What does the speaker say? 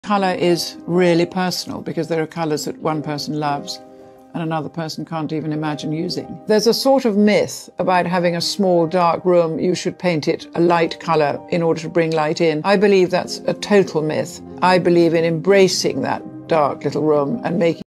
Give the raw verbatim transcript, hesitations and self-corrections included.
Colour is really personal because there are colours that one person loves and another person can't even imagine using. There's a sort of myth about having a small dark room, you should paint it a light colour in order to bring light in. I believe that's a total myth. I believe in embracing that dark little room and making